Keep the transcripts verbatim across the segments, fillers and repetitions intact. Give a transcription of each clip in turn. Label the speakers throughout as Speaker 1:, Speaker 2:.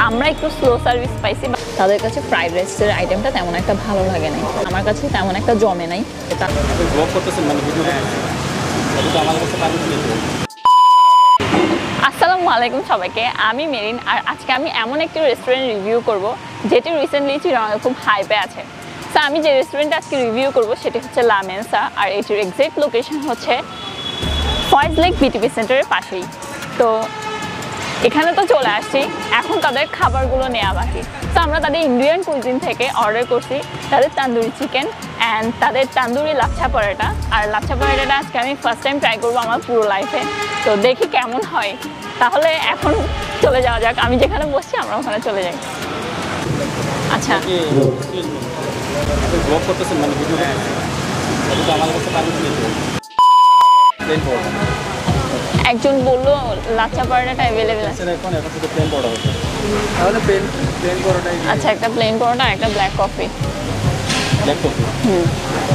Speaker 1: আমরা একটু slow service পাইছি, তাদের কাছে ফ্রাইড রাইসের আইটেমটা তেমন একটা ভালো লাগে নাই, আমার কাছে তেমন একটা জমে নাই। আসসালামু আলাইকুম সবাইকে, আমি মেরিন। আর আজকে আমি এমন একটি রেস্টুরেন্ট রিভিউ করব যেটি রিসেন্টলি চিরাঙে খুব হাইপে আছে। সো আমি যে রেস্টুরেন্টটা আজকে রিভিউ করব সেটি হচ্ছে লা মেনসা, আর এটির এক্সাক্ট লোকেশন হচ্ছে ফয়েজ লেক বিটিপি সেন্টারের পাশেই। তো এখানে তো চলে আসছি, এখন তাদের খাবারগুলো নেওয়া বাকি। তো আমরা তাদের ইন্ডিয়ান কুইজিন থেকে অর্ডার করছি তাদের তান্দুরি চিকেন অ্যান্ড তাদের তান্দুরি লাচ্ছা পরোটা। আর লাচ্ছা পরোটাটা আজকে আমি ফার্স্ট টাইম ট্রাই করবো আমার পুরো লাইফে, তো দেখি কেমন হয়। তাহলে এখন চলে যাওয়া যাক, আমি যেখানে বসছি আমরা ওখানে চলে যাই। আচ্ছা, একজন বললো লাচ্ছা পরোটাটা অ্যাভেলেবেল আছে। আচ্ছা, একটা প্লেন পরোটা আর একটা ব্ল্যাক কফি। হুম,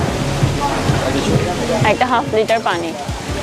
Speaker 1: একটা হাফ লিটার পানি।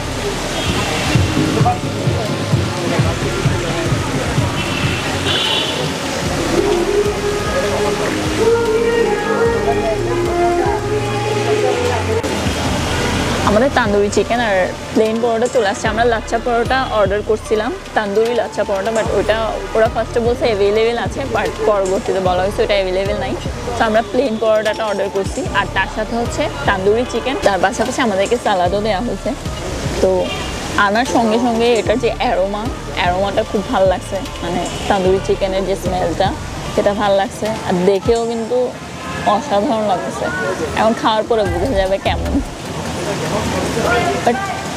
Speaker 1: আমাদের তান্দুরি চিকেন আর প্লেন পরোটা চলে আসছে। আমরা লাচ্ছা পরোটা অর্ডার করছিলাম, তান্দুরি লাচ্ছা পরোটা, বাট ওটা ওরা ফার্স্টে বলছে অ্যাভেলেবেল আছে, বাট পরবর্তীতে বলা হয়েছে ওটা অ্যাভেলেবেল নাই। তো আমরা প্লেন পরোটাটা অর্ডার করছি, আর তার সাথে হচ্ছে তান্দুরি চিকেন, তার পাশাপাশি আমাদেরকে সালাদও দেওয়া হয়েছে। তো আনার সঙ্গে সঙ্গে এটার যে অ্যারোমা অ্যারোমাটা খুব ভালো লাগছে, মানে তান্দুরি চিকেনের যে স্মেলটা সেটা ভালো লাগছে, আর দেখেও কিন্তু অসাধারণ লাগছে। এখন খাওয়ার পরে বোঝা যাবে কেমন। বাট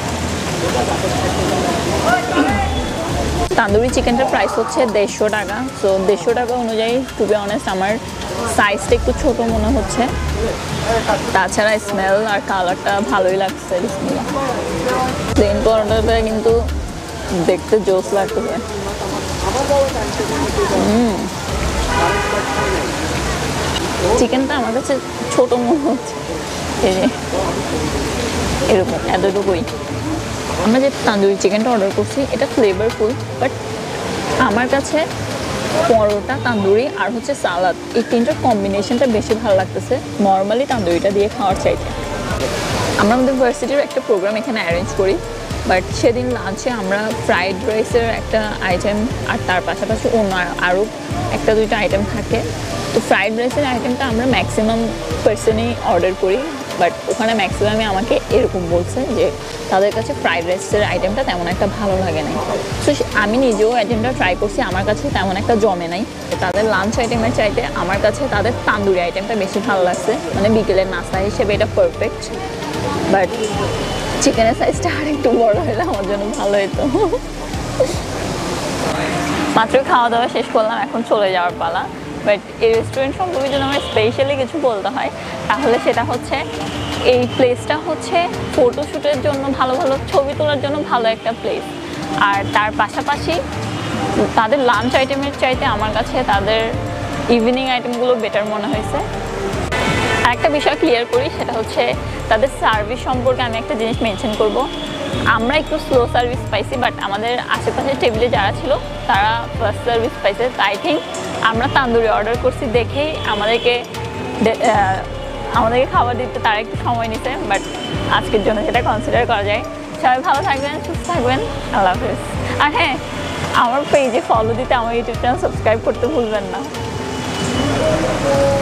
Speaker 1: তান্দুরি চিকেনটার প্রাইস হচ্ছে দেড়শো টাকা। সো দেড়শো টাকা অনুযায়ী টু বি অনেস্ট আমার সাইজটা একটু ছোটো মনে হচ্ছে, তাছাড়া স্মেল আর কালারটা ভালোই লাগছে। প্লেন পরোটাটা কিন্তু দেখতে জোস লাগতেছে। হুম, চিকেনটা আমার কাছে ছোটো মনে হচ্ছে, এরকম এতটুকুই। আমরা যে তান্দুরি চিকেনটা অর্ডার করছি এটা ফ্লেভারফুল, বাট আমার কাছে পরোটা, তান্দুরি আর হচ্ছে সালাদ, এই তিনটার কম্বিনেশনটা বেশি ভালো লাগতেছে নর্মালি তান্দুরিটা দিয়ে খাওয়ার চাইতে। আমরা আমাদের ভার্সিটির একটা প্রোগ্রাম এখানে অ্যারেঞ্জ করি, বাট সেদিন লাঞ্চে আমরা ফ্রাইড রাইসের একটা আইটেম আর তার পাশাপাশি অন্য আরও একটা দুইটা আইটেম থাকে। তো ফ্রাইড রাইসের আইটেমটা আমরা ম্যাক্সিমাম পার্সনই অর্ডার করি, বাট ওখানে ম্যাক্সিমামই আমাকে এরকম বলছে যে তাদের কাছে ফ্রাইড রাইসের আইটেমটা তেমন একটা ভালো লাগে নাই। তো আমি নিজেও আইটেমটা ট্রাই করছি, আমার কাছে তেমন একটা জমে নাই। তাদের লাঞ্চ আইটেমের চাইতে আমার কাছে তাদের তান্দুরি আইটেমটা বেশি ভালো লাগছে, মানে বিকেলের নাস্তা হিসেবে এটা পারফেক্ট। বাট চিকেনের সাইজটা আর একটু বড় হলে আমার জন্য ভালো হতো। মাত্রই খাওয়া দাওয়া শেষ করলাম, এখন চলে যাওয়ার পালা। বাট এই রেস্টুরেন্ট সম্পর্কে যদি আমার স্পেশালি কিছু বলতে হয় তাহলে সেটা হচ্ছে এই প্লেসটা হচ্ছে ফটোশ্যুটের জন্য, ভালো ভালো ছবি তোলার জন্য ভালো একটা প্লেস। আর তার পাশাপাশি তাদের লাঞ্চ আইটেমের চাইতে আমার কাছে তাদের ইভিনিং আইটেমগুলো বেটার মনে হয়েছে। আর একটা বিষয় ক্লিয়ার করি, সেটা হচ্ছে তাদের সার্ভিস সম্পর্কে আমি একটা জিনিস মেনশন করব। আমরা একটু স্লো সার্ভিস পাইছি, বাট আমাদের আশেপাশের টেবিলে যারা ছিল তারা ফার্স্ট সার্ভিস পাইছে। তো আই থিঙ্ক আমরা তান্দুরি অর্ডার করছি দেখেই আমাদেরকে আমাদেরকে খাবার দিতে তারা একটু সময় নিতে, বাট আজকের জন্য সেটা কনসিডার করা যায়। সবাই ভালো থাকবেন, সুস্থ থাকবেন, আল্লাহ হাফেজ। আর হ্যাঁ, আমার পেজে ফলো দিতে, আমার ইউটিউব চ্যানেল সাবস্ক্রাইব করতে ভুলবেন না।